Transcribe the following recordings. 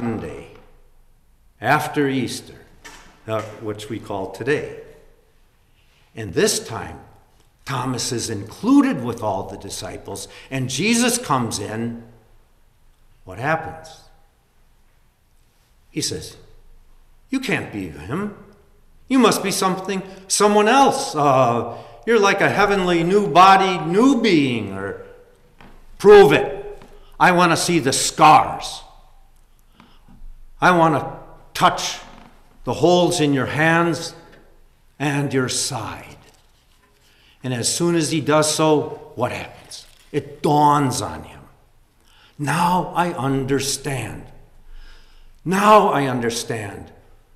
Sunday after Easter, which we call today. And this time, Thomas is included with all the disciples, and Jesus comes in. What happens? He says, "You can't be him. You must be someone else. You're like a heavenly new body, new being, or prove it. I want to see the scars. I want to touch the holes in your hands and your side." And as soon as he does so, what happens? It dawns on him. Now I understand. Now I understand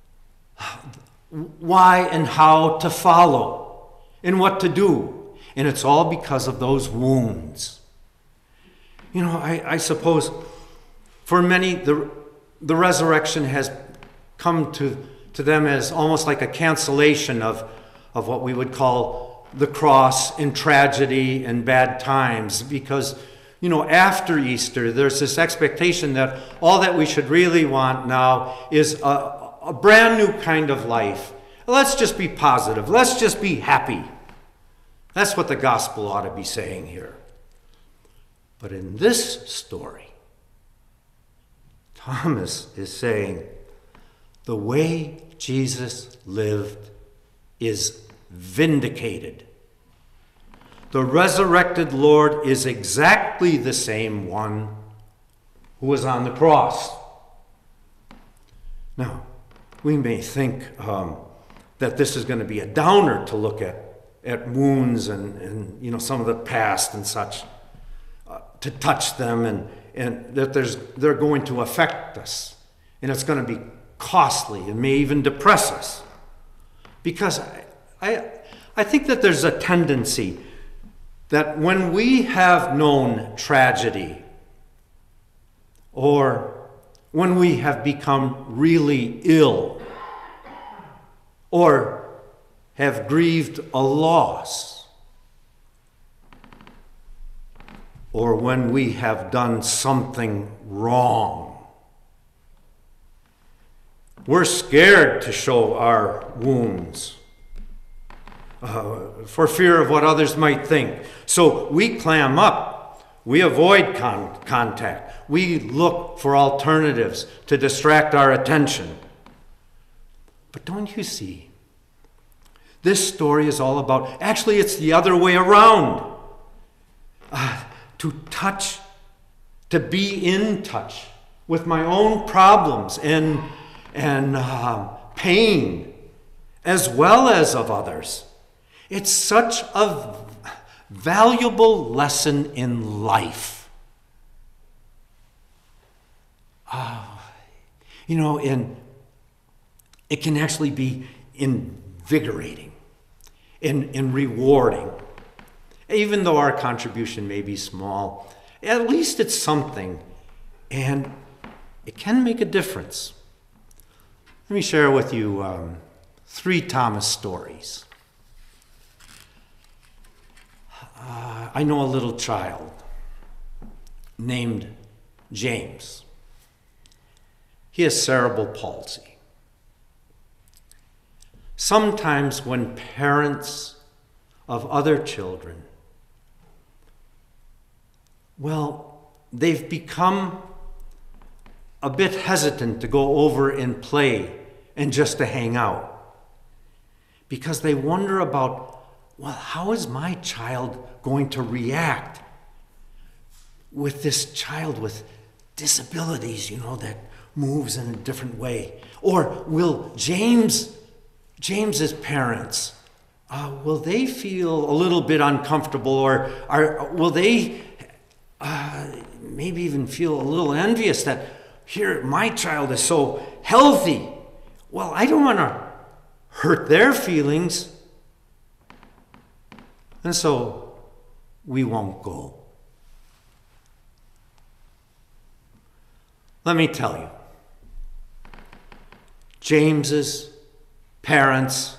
why and how to follow and what to do. And it's all because of those wounds. You know, I suppose for many, the resurrection has come to them as almost like a cancellation of what we would call the cross and tragedy and bad times, because, you know, after Easter, there's this expectation that all that we should really want now is a brand new kind of life. Let's just be positive. Let's just be happy. That's what the gospel ought to be saying here. But in this story, Thomas is saying the way Jesus lived is vindicated. The resurrected Lord is exactly the same one who was on the cross. Now, we may think that this is going to be a downer to look at wounds and you know, some of the past and such, to touch them, and that they're going to affect us, and it's going to be costly and may even depress us. Because I think that there's a tendency that when we have known tragedy, or when we have become really ill, or have grieved a loss, or when we have done something wrong, we're scared to show our wounds for fear of what others might think. So we clam up. We avoid contact. We look for alternatives to distract our attention. But don't you see? This story is all about, actually it's the other way around. To touch, to be in touch with my own problems and pain, as well as of others. It's such a valuable lesson in life. You know, and it can actually be invigorating and rewarding. Even though our contribution may be small, at least it's something, and it can make a difference. Let me share with you 3 Thomas stories. I know a little child named James. He has cerebral palsy. Sometimes when parents of other children, well, they've become a bit hesitant to go over and play and just to hang out, because they wonder about, well, how is my child going to react with this child with disabilities, you know, that moves in a different way? Or will James's parents, will they feel a little bit uncomfortable, or will they maybe even feel a little envious that here my child is so healthy? Well, I don't want to hurt their feelings. And so we won't go. Let me tell you, James's parents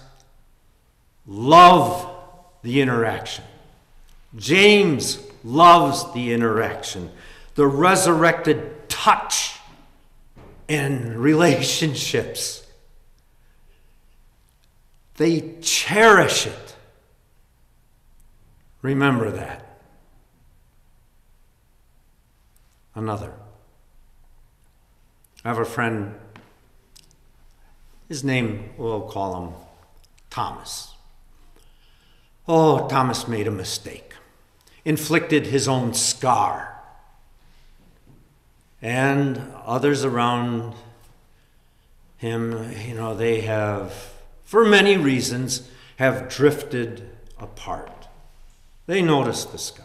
love the interaction. James loves the interaction, the resurrected touch and relationships. They cherish it. Remember that. Another. I have a friend, his name, we'll call him Thomas. Oh, Thomas made a mistake, inflicted his own scar. And others around him, they have, for many reasons, have drifted apart. They notice the scar.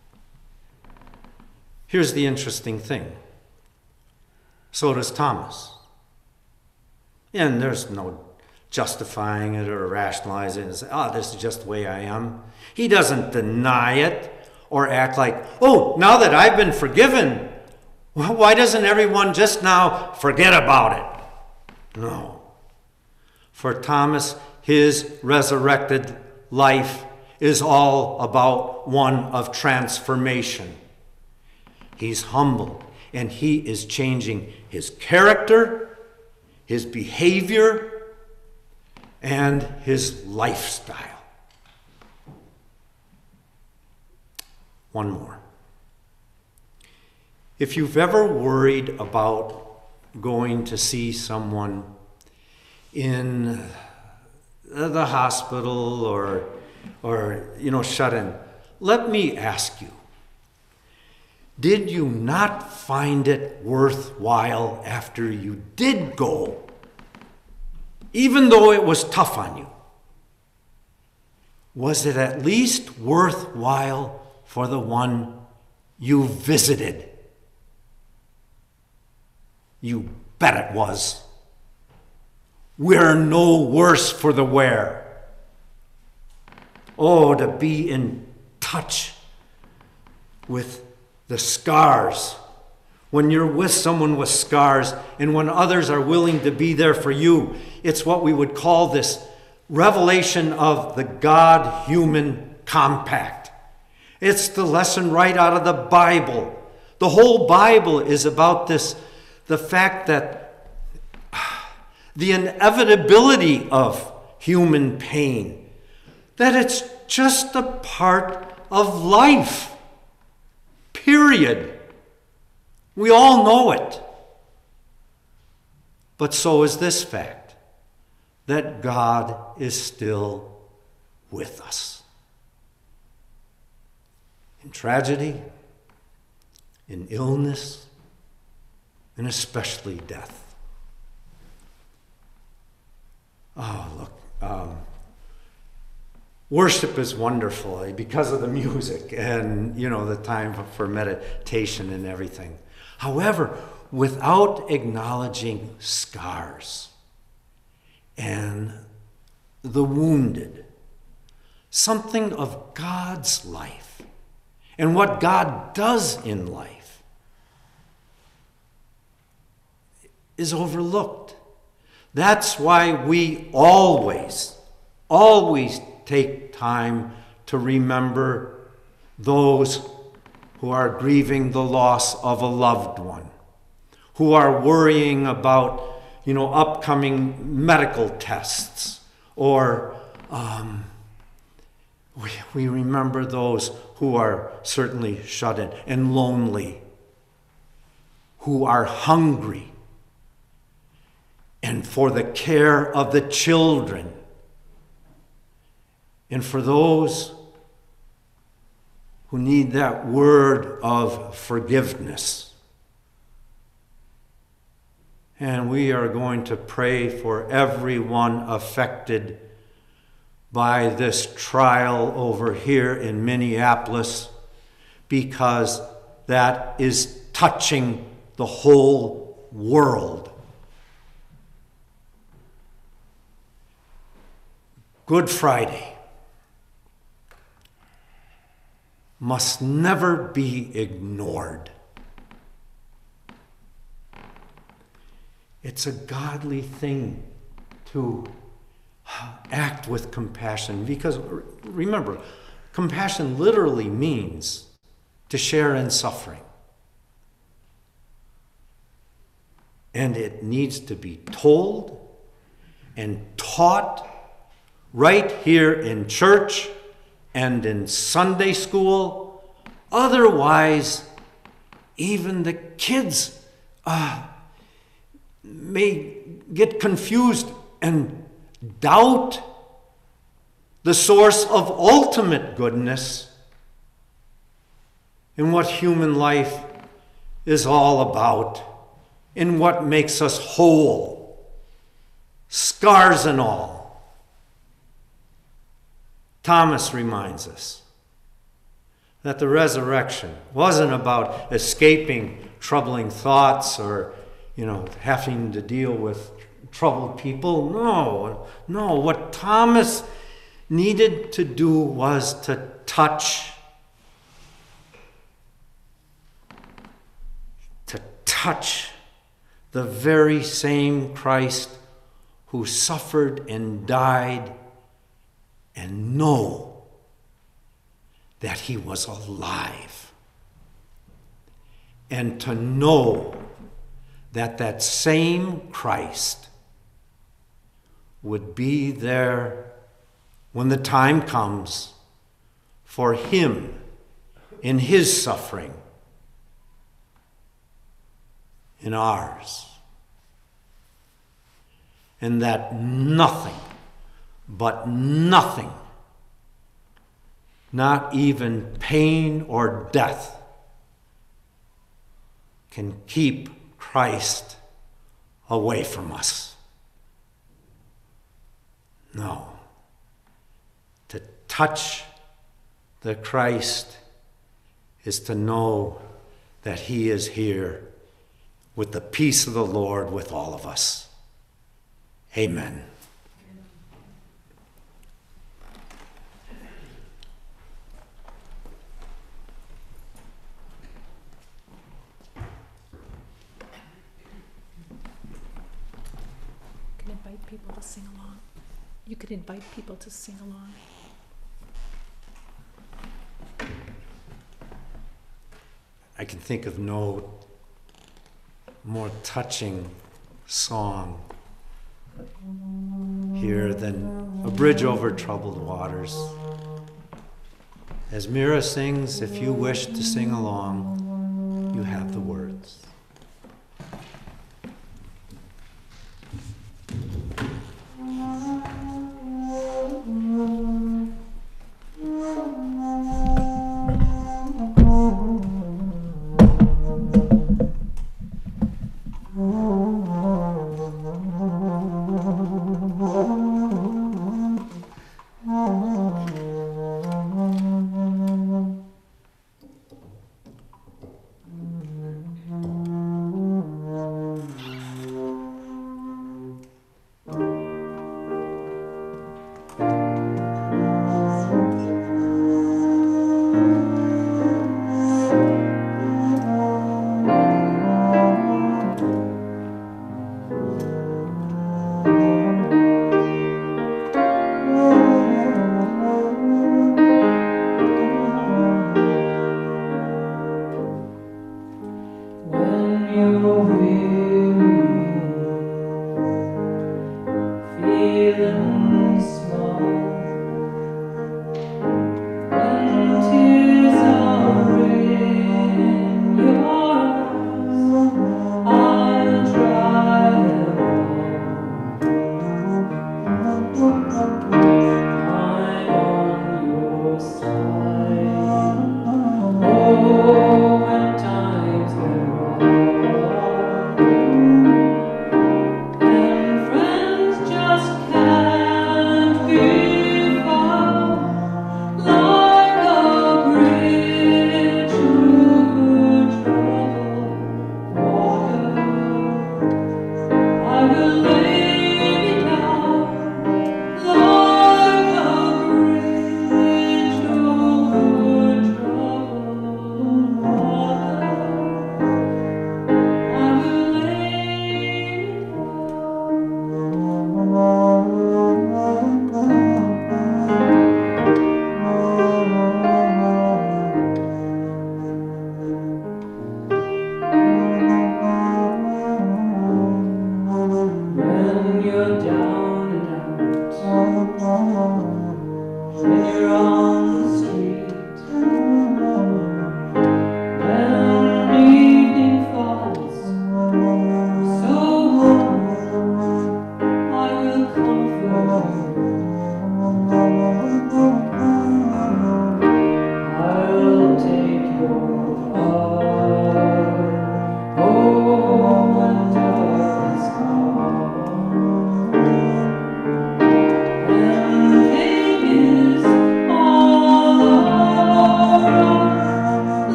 Here's the interesting thing. So does Thomas. And there's no justifying it or rationalizing it and say, this is just the way I am. He doesn't deny it or act like, now that I've been forgiven, why doesn't everyone just now forget about it? No. For Thomas, his resurrected life is all about one of transformation. He's humble, and he is changing his character, his behavior, and his lifestyle. One more. If you've ever worried about going to see someone in the hospital or shut in, let me ask you, did you not find it worthwhile after you did go, even though it was tough on you? Was it at least worthwhile for the one you visited? You bet it was. We're no worse for the wear. Oh, to be in touch with the scars. When you're with someone with scars and when others are willing to be there for you, it's what we would call this revelation of the God-human compact. It's the lesson right out of the Bible. The whole Bible is about this, the fact that the inevitability of human pain, that it's just a part of life. Period. We all know it. But so is this fact, that God is still with us. In tragedy, in illness, and especially death. Oh, look. Worship is wonderful because of the music and, the time for meditation and everything. However, without acknowledging scars and the wounded, something of God's life and what God does in life is overlooked. That's why we always take time to remember those who are grieving the loss of a loved one, who are worrying about, upcoming medical tests, or we remember those who are certainly shut in and lonely, who are hungry, and for the care of the children, and for those who need that word of forgiveness. And we are going to pray for everyone affected by this trial over here in Minneapolis, because that is touching the whole world. Good Friday must never be ignored. It's a godly thing to act with compassion, because remember, compassion literally means to share in suffering. And it needs to be told and taught right here in church and in Sunday school. Otherwise, even the kids may get confused and doubt the source of ultimate goodness and what human life is all about and what makes us whole, scars and all. Thomas reminds us that the resurrection wasn't about escaping troubling thoughts or, having to deal with troubled people. No. What Thomas needed to do was to touch the very same Christ who suffered and died, and know that he was alive. And to know that that same Christ would be there when the time comes for him in his suffering, in ours. And that nothing, but nothing, not even pain or death, can keep Christ away from us. No. To touch the Christ is to know that he is here with the peace of the Lord with all of us. Amen. People to sing along. You could invite people to sing along. I can think of no more touching song here than A Bridge Over Troubled Waters. As Mira sings, if you wish to sing along, you have the words.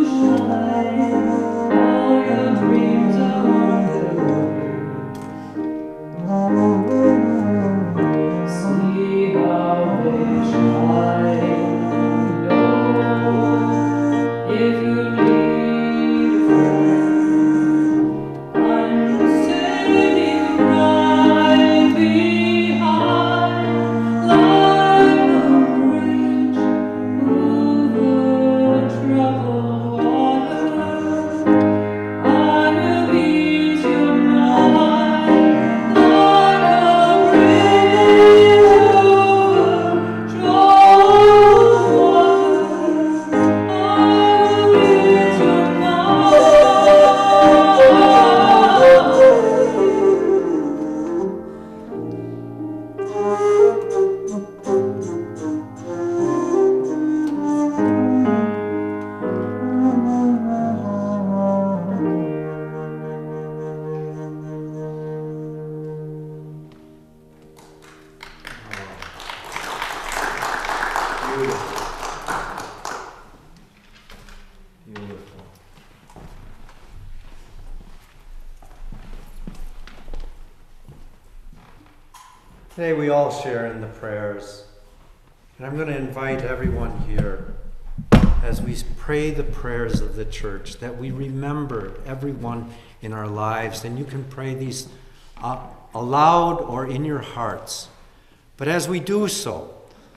Today we all share in the prayers. And I'm going to invite everyone here as we pray the prayers of the church that we remember everyone in our lives. And you can pray these aloud or in your hearts. But as we do so,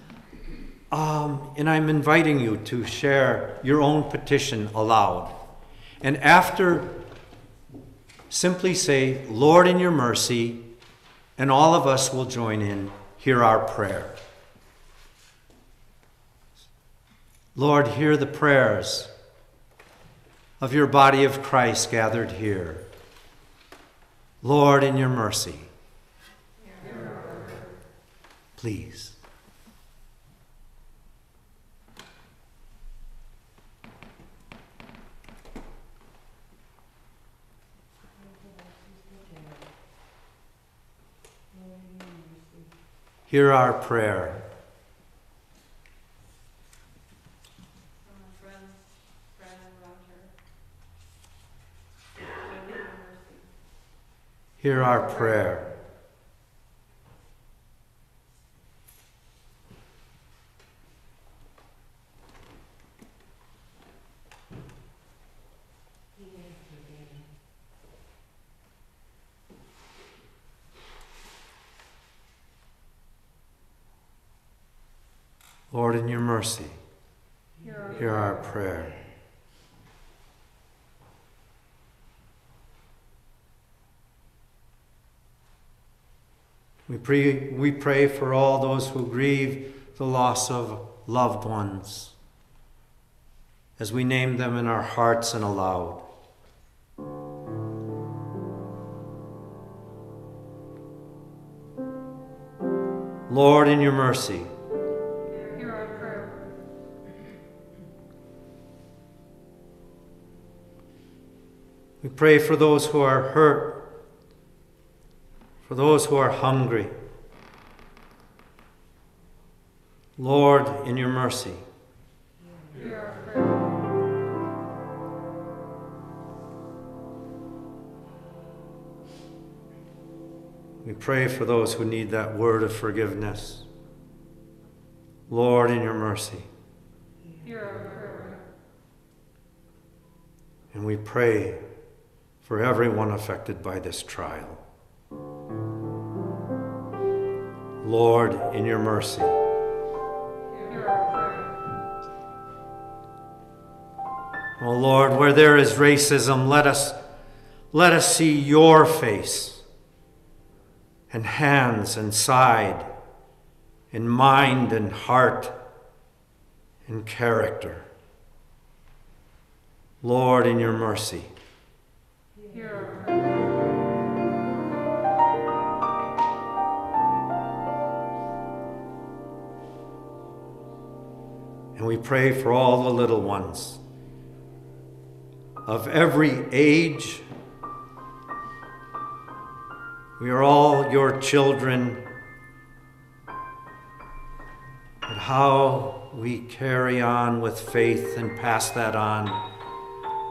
and I'm inviting you to share your own petition aloud. And after, simply say, Lord, in your mercy, and all of us will join in, hear our prayer. Lord, hear the prayers of your body of Christ gathered here. Lord, in your mercy, please. Hear our prayer. Hear our prayer. Lord, in your mercy, hear our prayer. We pray for all those who grieve the loss of loved ones, as we name them in our hearts and aloud. Lord, in your mercy, Hear our prayer. we pray for those who are hurt, for those who are hungry. Lord, in your mercy, Hear our prayer. we pray for those who need that word of forgiveness. Lord, in your mercy. Hear our prayer. And we pray for everyone affected by this trial. Lord, in your mercy. Hear our prayer. Oh Lord, where there is racism, let us see your face and hands and side and mind and heart and character. Lord, in your mercy. Hear our prayer. And we pray for all the little ones of every age. We are all your children. But how we carry on with faith and pass that on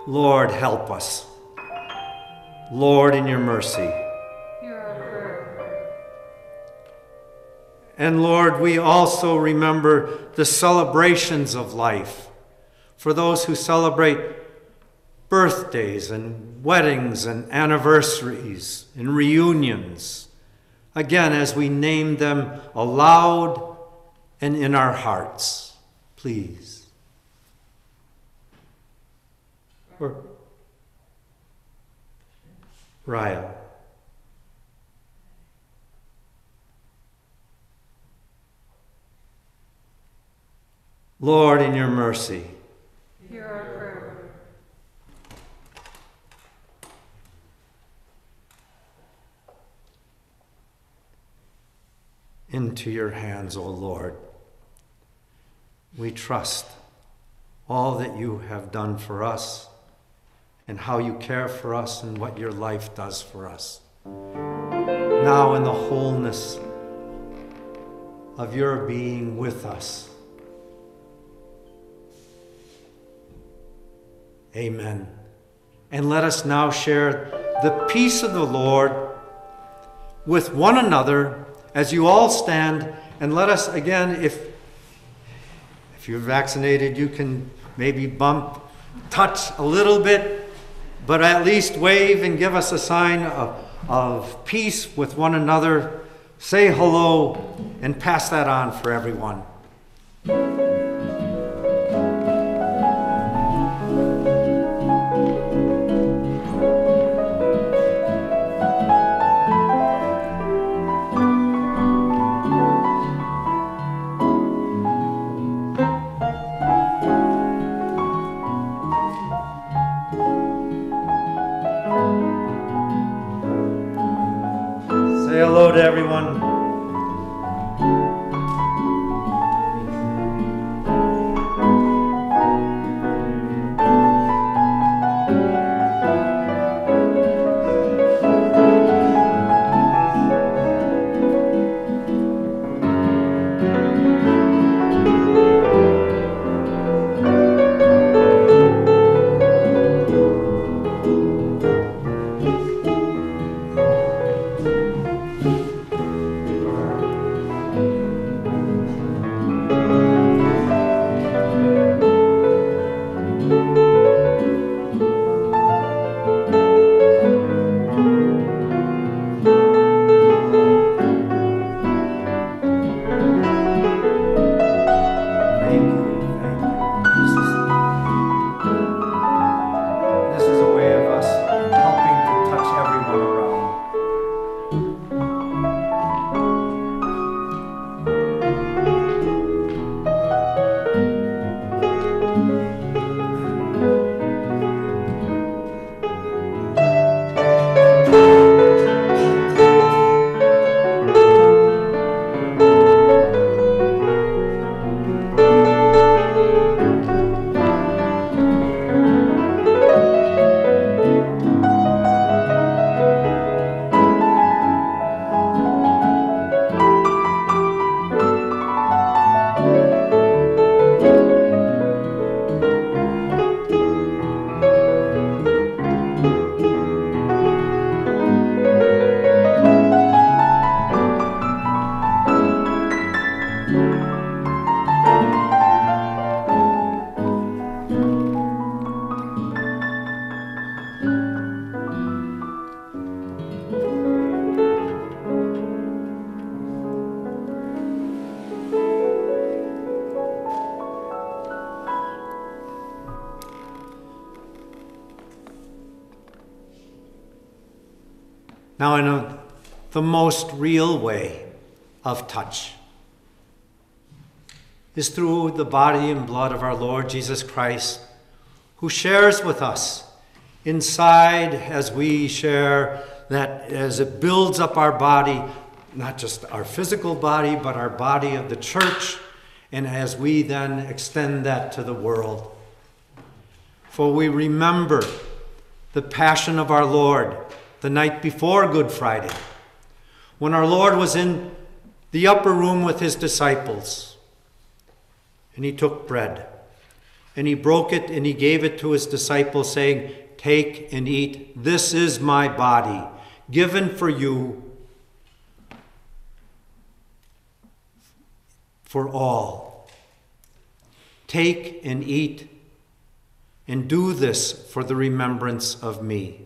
Lord, help us. Lord, in your mercy. Hear our prayer. And Lord, we also remember the celebrations of life. For those who celebrate birthdays and weddings and anniversaries and reunions. Again, as we name them aloud and in our hearts, please. Raya. Lord, in your mercy. Hear our prayer. Into your hands, O Lord, we trust all that you have done for us and how you care for us and what your life does for us. Now in the wholeness of your being with us. Amen. And let us now share the peace of the Lord with one another as you all stand. And let us again, if you're vaccinated, you can maybe touch a little bit, but at least wave and give us a sign of peace with one another. Say hello and pass that on for everyone. Say hello to everyone. Now, in the most real way of touch is through the body and blood of our Lord Jesus Christ, who shares with us inside as we share that, as it builds up our body, not just our physical body, but our body of the church, and as we then extend that to the world. For we remember the passion of our Lord the night before Good Friday, when our Lord was in the upper room with his disciples, and he took bread, And he broke it and he gave it to his disciples, saying, "Take and eat. This is my body, given for you, for all. Take and eat, and do this for the remembrance of me."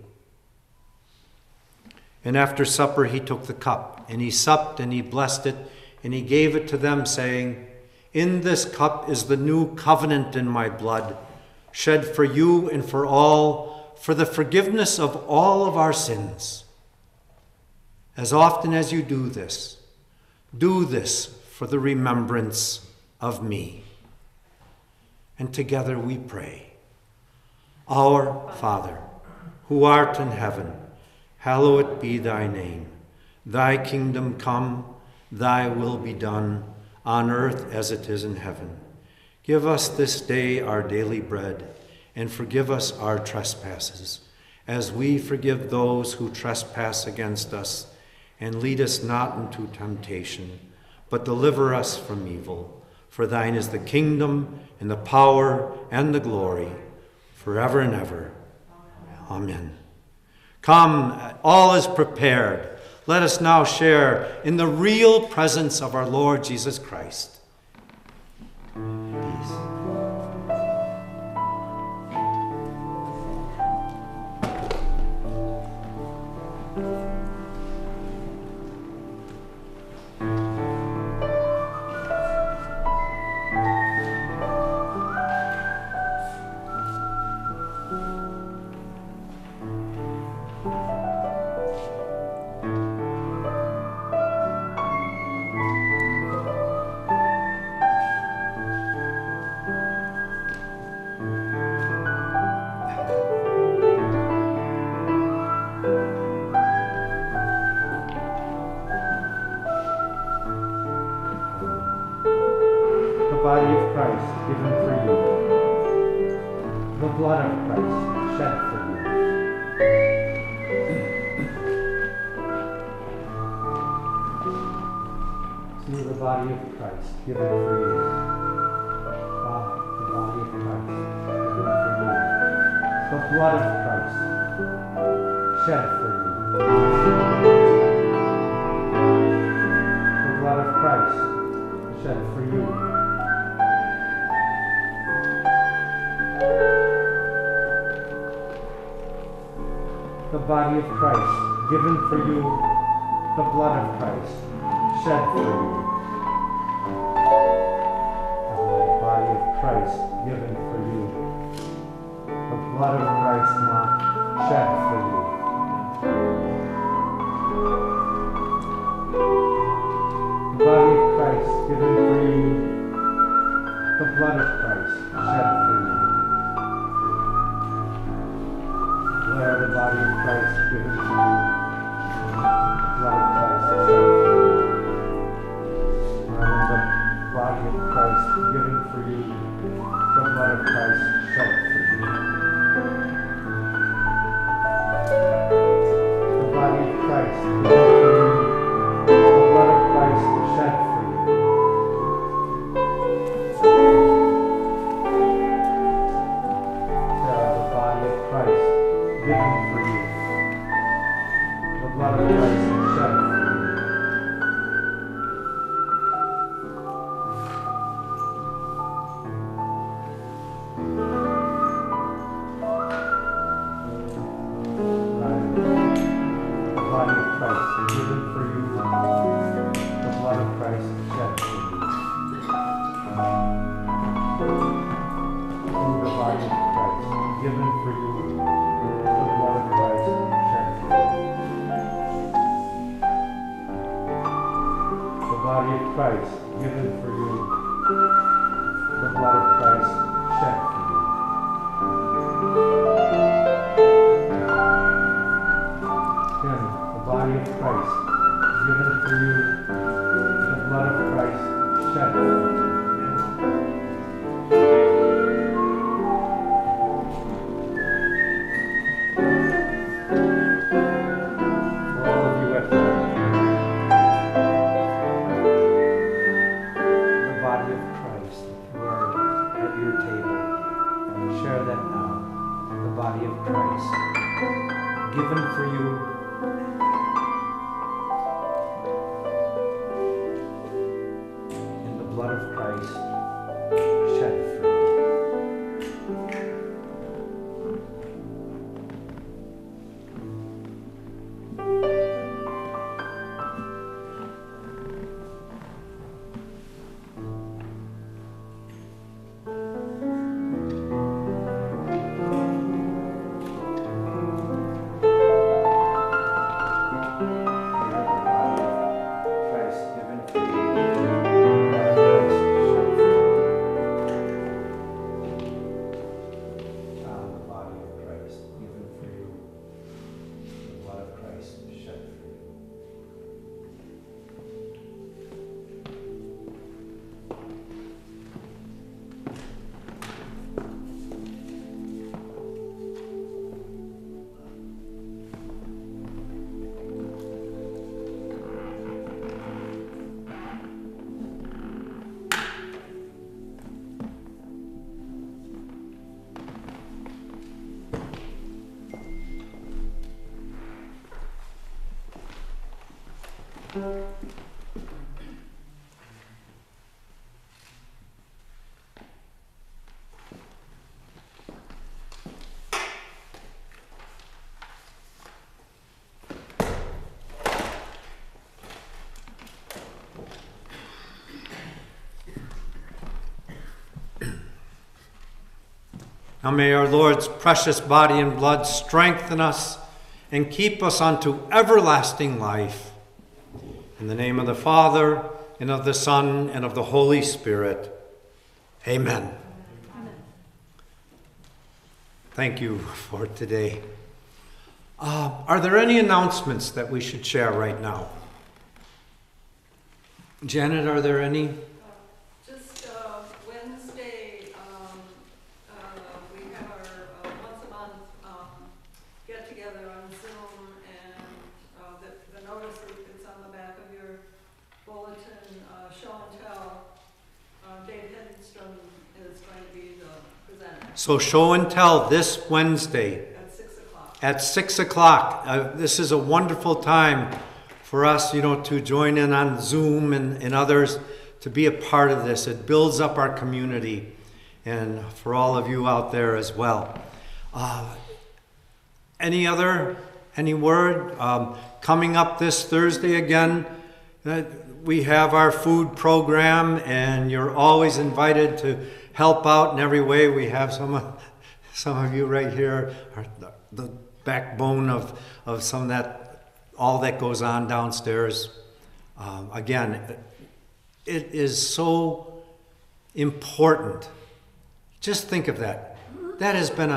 And after supper he took the cup, and he supped, and he blessed it, and he gave it to them, saying, "In this cup is the new covenant in my blood, shed for you and for all, for the forgiveness of all of our sins. As often as you do this for the remembrance of me." And together we pray. Our Father, who art in heaven, hallowed be thy name. Thy kingdom come, thy will be done, on earth as it is in heaven. Give us this day our daily bread, and forgive us our trespasses, as we forgive those who trespass against us. And lead us not into temptation, but deliver us from evil. For thine is the kingdom, and the power, and the glory, forever and ever. Amen. Come, all is prepared. Let us now share in the real presence of our Lord Jesus Christ. Peace. Body of Christ given for you, the blood of Christ shed for you. See the body of Christ given for you. The body of Christ given for you. The blood of Christ shed for you. The blood of Christ shed for you. The body of Christ given for you, the blood of Christ shed for you. The body of Christ given for you, the blood of Christ shed for you. The body of Christ given for you, the blood of Christ shed for you. Where the body of Christ given to you, blood of Christ shed for you. And the body of Christ given for you, the blood of Christ shed for you. The body of Christ given for you, the blood of Christ shed for you. The body of Christ given for you, the blood of Christ shed for you. The body of Christ given for you, the blood of Christ shed for you. Through the body of Christ given for you, the blood of Christ shed for you. The body of Christ given for you, the blood of Christ shed for you. Again, the body of Christ given for you, the blood of Christ shed for you. body of Christ, given for you. And the blood of Christ shed for you. Now may our Lord's precious body and blood strengthen us and keep us unto everlasting life. In the name of the Father, and of the Son, and of the Holy Spirit. Amen. Amen. Thank you for today. Are there any announcements that we should share right now? Janet, are there any? Just Wednesday, we have our once a month get together on Zoom, and the notice is on the back of your bulletin, show and tell. Dave Hedstrom is going to be the presenter. So show and tell this Wednesday. At 6 o'clock. At 6 o'clock. This is a wonderful time for us, to join in on Zoom and others, to be a part of this. It builds up our community, and for all of you out there as well. Any word? Coming up this Thursday again, we have our food program, and you're always invited to help out in every way. We have some of you right here, are the backbone of some of that, all that goes on downstairs. Again, it is so important. Just think of that. That has been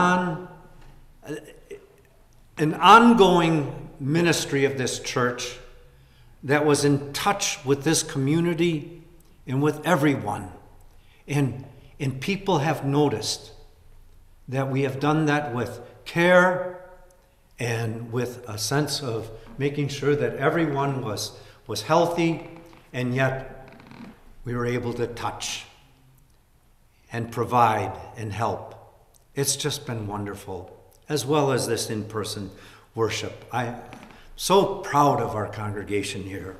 an ongoing ministry of this church that was in touch with this community and with everyone. And people have noticed that we have done that with care and with a sense of making sure that everyone was healthy, and yet we were able to touch and provide and help. It's just been wonderful, as well as this in-person worship. I'm so proud of our congregation here.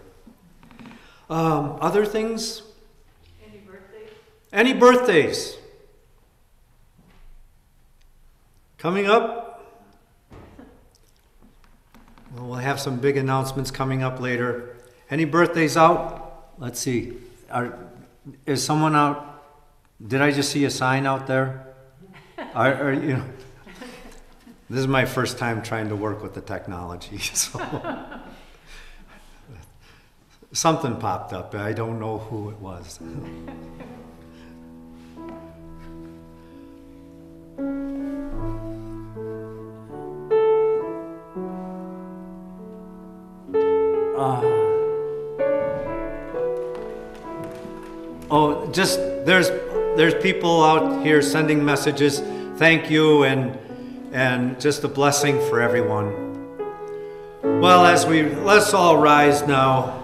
Other things? Any birthdays? Any birthdays? Coming up? Well, we'll have some big announcements coming up later. Any birthdays out? Let's see. Is someone out? Did I just see a sign out there? This is my first time trying to work with the technology, so something popped up. I don't know who it was. There's people out here sending messages. Thank you, and just a blessing for everyone. Well, let's all rise now,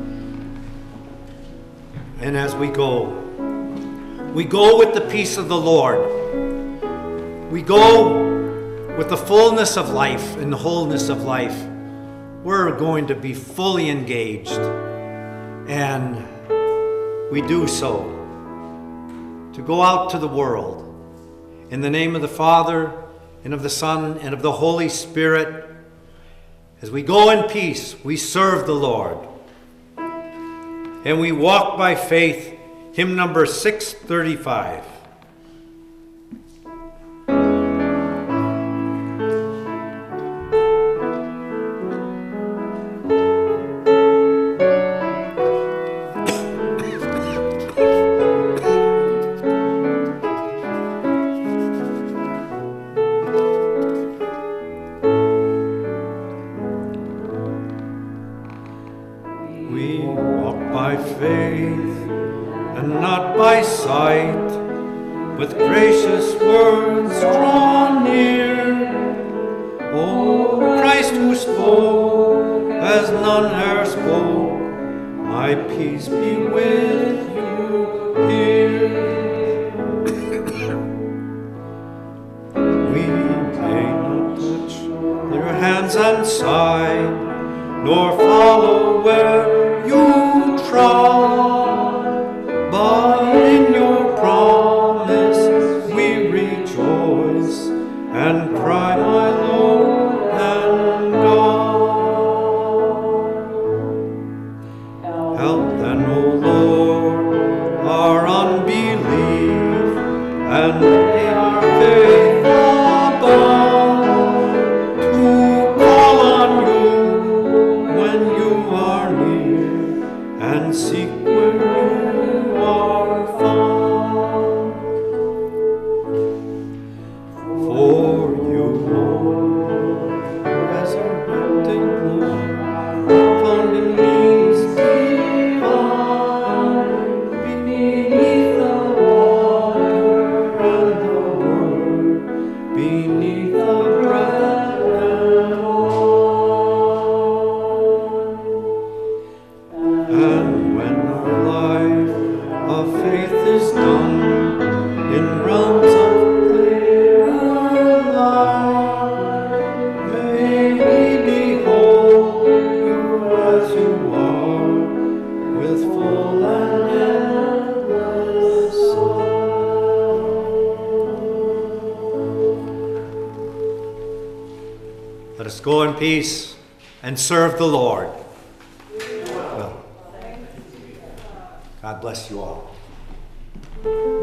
and as we go with the peace of the Lord. We go with the fullness of life and the wholeness of life, we're going to be fully engaged. And we do so to go out to the world in the name of the Father and of the Son and of the Holy Spirit. As we go in peace, we serve the Lord. And we walk by faith. Hymn number 635. We walk by faith and not by sight, with gracious words draw near. O Christ who spoke as none e'er spoke, my peace be with you here. We may not touch your hands and side, nor follow where you trod, but in your promise we rejoice and cry, my Lord and God. Help then, O Lord, our unbelief, and may our faith abound, to call on you when you are near, and seek where you are found. For you, Lord, resurrecting Lord, found in means divine, beneath the water and the word, beneath the bread and wine. And when our life of faith is done, in realms of clearer light, may we behold you as you are, with full and endless sight. Let us go in peace and serve the Lord. Well, God bless you all.